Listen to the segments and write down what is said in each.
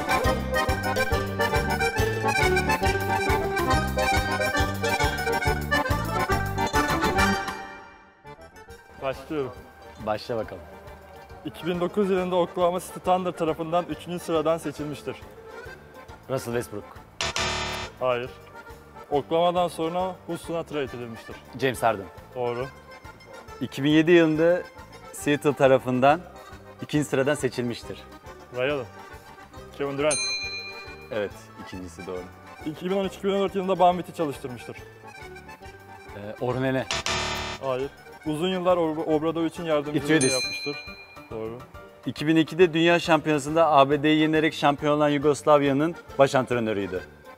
Başlıyorum. Başla bakalım. 2009 yılında Oklahoma City Thunder tarafından 3. sıradan seçilmiştir. Russell Westbrook. Hayır. Oklahoma'dan sonra Houston'a trade edilmiştir. James Harden. Doğru. 2007 yılında Seattle tarafından 2. sıradan seçilmiştir. Ray Allen. Kevin Durant. Evet, ikincisi doğru. 2013-2014 yılında Bambit'i çalıştırmıştır. Orhun Ene. Hayır. Uzun yıllar Obradovic'in yardımcılığı Itiodis. yapmıştır. Doğru. 2002'de Dünya Şampiyonası'nda ABD'yi yenerek şampiyon olan Yugoslavya'nın baş antrenörüydü.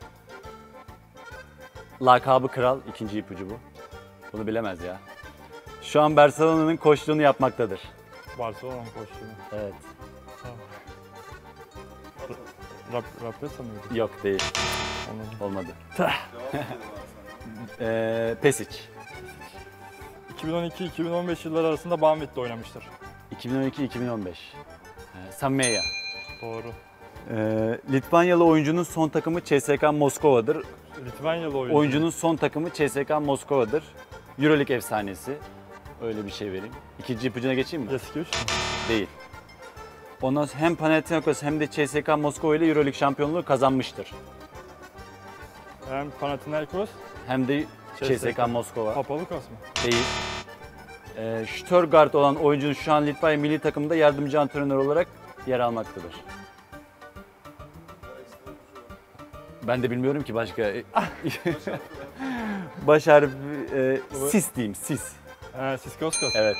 Lakabı Kral, ikinci ipucu bu. Bunu bilemez ya. Şu an Barcelona'nın koçluğunu yapmaktadır. Barcelona'nın koçluğunu. Evet. Tamam. Rapesa mıydı? Yok değil. Anladım. Olmadı. Pesic. 2012-2015 yılları arasında Bambit'te oynamıştır. 2012-2015. Sammeya. Doğru. Litvanyalı oyuncunun son takımı CSKA Moskova'dır. Litvanyalı oyuncu. Oyuncunun son takımı CSKA Moskova'dır. Euroleague efsanesi. Öyle bir şey vereyim. İkinci ipucuna geçeyim mi? Yaskiewicz mi? Değil. Ondan sonra hem Panathinaikos hem de CSKA Moskova ile Euroleague şampiyonluğu kazanmıştır. Hem Panathinaikos, Hem de CSKA Moskova. Papalukas mı? Değil. Stuttgart olan oyuncunun şu an Litvanya milli takımında yardımcı antrenör olarak yer almaktadır. Ben de bilmiyorum ki başka. Baş harfi Sis diyeyim, Sis. Siskauskas. Evet.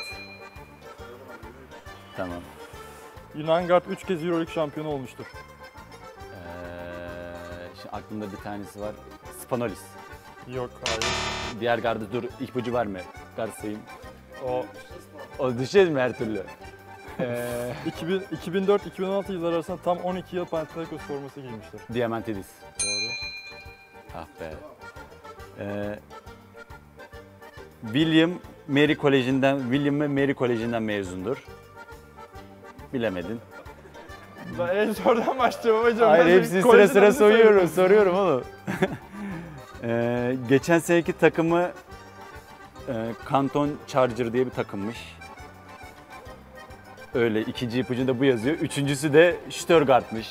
Tamam. Yunan Guard 3 kez Euroleague şampiyonu olmuştur. Şimdi aklımda bir tanesi var. Spanolis. Yok, hayır. Diğer gardı dur, ipucu var mı? Gard sayayım. O Düşeceğiz mi her türlü? 2004-2016 yılları arasında tam 12 yıl Panathinaikos forması giymiştir. Diamantidis. Doğru. Ah be. William ve Mary Koleji'nden mezundur. Bilemedin. Ben en zordan başlıyorum hocam. Hayır, hepsini sıra sıra soruyorum oğlum. Geçen seneki takımı Canton Charger diye bir takımmış. Öyle, ikinci ipucunda bu yazıyor. Üçüncüsü de Stuttgart'mış.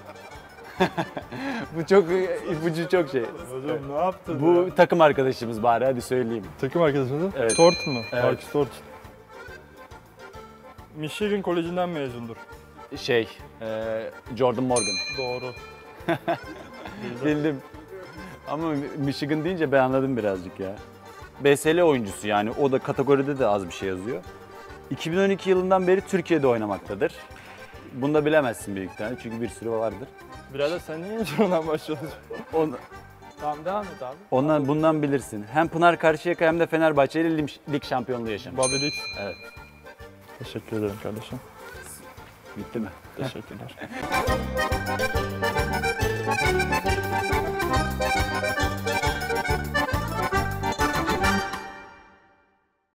Bu çok ipucu çok şey. Hocam ne yaptın Bu ya? takım arkadaşımız bari, hadi söyleyeyim. Takım arkadaşımız Evet. Thornton mu? Evet. Marcus Thornton. Michigan Koleji'nden mezundur. Jordan Morgan. Doğru. Bildim. Ama Michigan deyince ben anladım birazcık ya. BSL oyuncusu yani, o da kategoride de az bir şey yazıyor. 2012 yılından beri Türkiye'de oynamaktadır. Bunu da bilemezsin büyük ihtimalle çünkü bir sürü vardır. Birader sen niye en zordan başlıyorsun? Tamam, devam et abi. Bundan bilirsin. Hem Pınar Karşıyaka hem de Fenerbahçe ile lig şampiyonluğu yaşamış. Bobby Dix. Evet. Teşekkür ederim kardeşim. Bitti mi? Teşekkürler.